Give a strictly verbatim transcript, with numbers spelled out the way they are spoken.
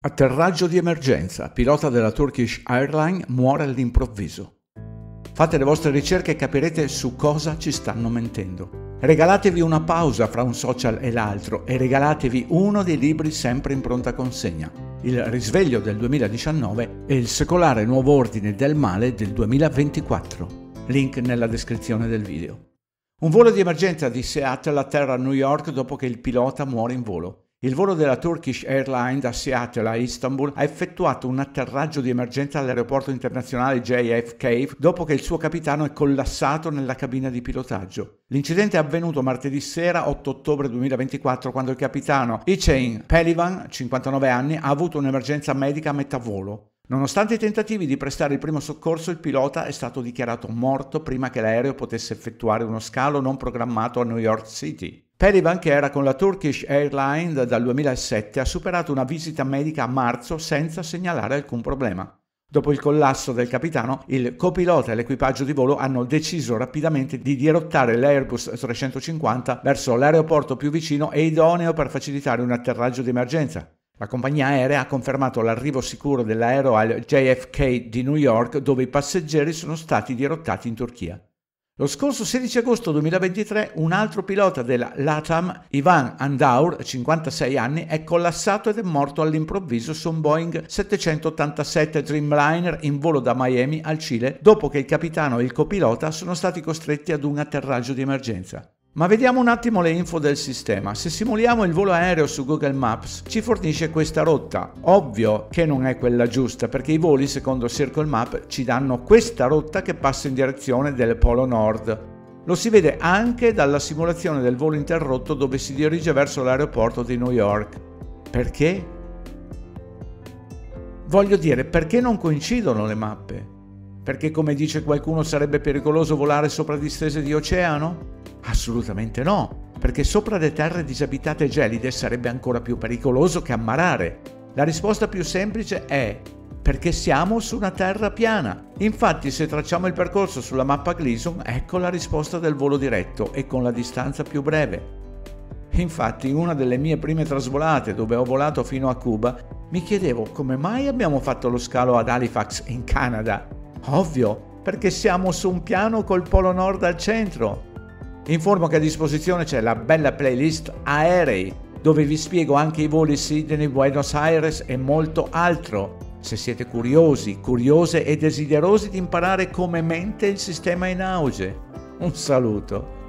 Atterraggio di emergenza. Pilota della Turkish Airlines muore all'improvviso. Fate le vostre ricerche e capirete su cosa ci stanno mentendo. Regalatevi una pausa fra un social e l'altro e regalatevi uno dei libri sempre in pronta consegna. Il risveglio del duemiladiciannove e il secolare nuovo ordine del male del duemilaventiquattro. Link nella descrizione del video. Un volo di emergenza di Seattle atterra a New York dopo che il pilota muore in volo. Il volo della Turkish Airlines da Seattle a Istanbul ha effettuato un atterraggio di emergenza all'aeroporto internazionale J F K dopo che il suo capitano è collassato nella cabina di pilotaggio. L'incidente è avvenuto martedì sera otto ottobre duemilaventiquattro quando il capitano Hüseyin Pehlivan, cinquantanove anni, ha avuto un'emergenza medica a metà volo. Nonostante i tentativi di prestare il primo soccorso, il pilota è stato dichiarato morto prima che l'aereo potesse effettuare uno scalo non programmato a New York City. Pehlivan, che era con la Turkish Airlines dal duemilasette, ha superato una visita medica a marzo senza segnalare alcun problema. Dopo il collasso del capitano, il copilota e l'equipaggio di volo hanno deciso rapidamente di dirottare l'Airbus trecentocinquanta verso l'aeroporto più vicino e idoneo per facilitare un atterraggio di emergenza. La compagnia aerea ha confermato l'arrivo sicuro dell'aereo al J F K di New York, dove i passeggeri sono stati dirottati in Turchia. Lo scorso sedici agosto duemilaventitré un altro pilota della LATAM, Ivan Andaur, cinquantasei anni, è collassato ed è morto all'improvviso su un Boeing settecentottantasette Dreamliner in volo da Miami al Cile dopo che il capitano e il copilota sono stati costretti ad un atterraggio di emergenza. Ma vediamo un attimo le info del sistema. Se simuliamo il volo aereo su Google Maps, ci fornisce questa rotta. Ovvio che non è quella giusta, perché i voli, secondo Circle Map, ci danno questa rotta che passa in direzione del Polo Nord. Lo si vede anche dalla simulazione del volo interrotto dove si dirige verso l'aeroporto di New York. Perché? Voglio dire, perché non coincidono le mappe? Perché, come dice qualcuno, sarebbe pericoloso volare sopra distese di oceano? Assolutamente no, perché sopra le terre disabitate e gelide sarebbe ancora più pericoloso che ammarare. La risposta più semplice è perché siamo su una terra piana. Infatti, se tracciamo il percorso sulla mappa Gleason, ecco la risposta del volo diretto e con la distanza più breve. Infatti, in una delle mie prime trasvolate, dove ho volato fino a Cuba, mi chiedevo come mai abbiamo fatto lo scalo ad Halifax, in Canada. Ovvio, perché siamo su un piano col Polo Nord al centro. Informo che a disposizione c'è la bella playlist Aerei, dove vi spiego anche i voli Sydney, Buenos Aires e molto altro. Se siete curiosi, curiose e desiderosi di imparare come mente il sistema in auge. Un saluto.